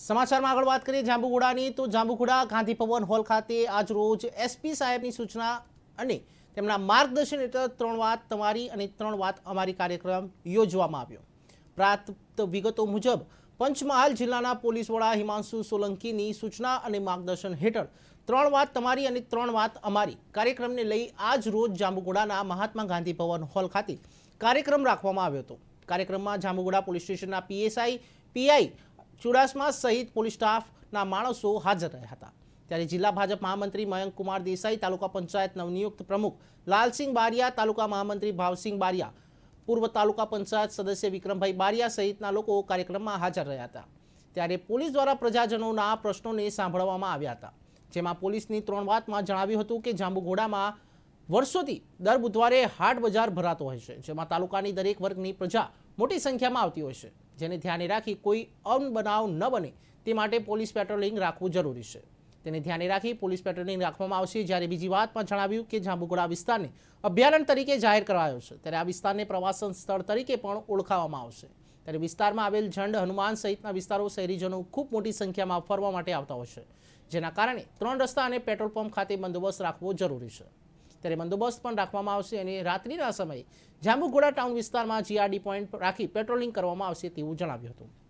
સમાચારમાં આગળ વાત કરીએ જાંબુઘોડાની તો જાંબુઘોડા ગાંધી ભવન હોલ ખાતે આજ રોજ એસપી સાહેબની સૂચના અને તેમના માર્ગદર્શન હેઠળ 3 વાત તમારી અને 3 વાત અમારી કાર્યક્રમ યોજવામાં આવ્યો। પ્રાપ્ત વિગતો મુજબ પંચમહાલ જિલ્લાના પોલીસ વડા હિમાંશુ સોલંકીની સૂચના અને માર્ગદર્શન હેઠળ 3 વાત તમારી અને 3 વાત અમારી કાર્યક્રમને લઈ આજ રોજ જાંબુઘોડાના મહાત્મા ગાંધી ભવન હોલ ખાતે કાર્યક્રમ રાખવામાં આવ્યો હતો। કાર્યક્રમમાં જાંબુઘોડા પોલીસ સ્ટેશનના પીએસઆઈ પીઆઈ ચુડાસમા સહિત પોલીસ સ્ટાફના માણસો હાજર રહ્યા હતા। ત્યારે જિલ્લા ભાજપ મહામંત્રી મયંક કુમાર દેસાઈ, તાલુકા પંચાયત નવનિયુક્ત પ્રમુખ લાલસિંહ બારિયા, તાલુકા મહામંત્રી ભાવસિંહ બારિયા, પૂર્વ તાલુકા પંચાયત સદસ્ય વિક્રમભાઈ બારિયા સહિતના લોકો કાર્યક્રમમાં હાજર રહ્યા હતા। ત્યારે પોલીસ દ્વારા પ્રજાજનોના પ્રશ્નોને સાંભળવામાં આવ્યા હતા, જેમાં પોલીસની 3 વાતમાં જણાવ્યું હતું કે જાંબુઘોડામાં વર્ષોથી દર બુધવારે હાટ બજાર ભરાતો હોય છે, જેમાં તાલુકાની દરેક વર્ગની પ્રજા મોટી સંખ્યામાં આવતી હોય છે, જેને ધ્યાને રાખી કોઈ અનબનાવ ન બને તે માટે પોલીસ પેટ્રોલિંગ રાખવું જરૂરી છે। તેને ધ્યાને રાખી પોલીસ પેટ્રોલિંગ રાખવામાં આવશે। જ્યારે બીજી વાતમાં જણાવ્યું કે જાંબુઘોડા વિસ્તારને અભયારણ્ય તરીકે જાહેર કરાયો છે, ત્યારે આ વિસ્તારને પ્રવાસન સ્થળ તરીકે પણ ઓળખાવવામાં આવશે। ત્યારે વિસ્તારમાં આવેલ ઝંડ, હનુમાન સહિતના વિસ્તારો શહેરીજનો ખૂબ મોટી સંખ્યામાં ફરવા માટે આવતા હોય છે, જેના કારણે 3 રસ્તા અને પેટ્રોલ પંપ ખાતે બંદોબસ્ત રાખવો જરૂરી છે। ત્યારે બંદોબસ્ત પણ રાખવામાં આવશે અને રાત્રિના સમયે જાંબુઘોડા ટાઉન વિસ્તારમાં જીઆરડી પોઈન્ટ રાખી પેટ્રોલિંગ કરવામાં આવશે તેવું જણાવ્યું હતું।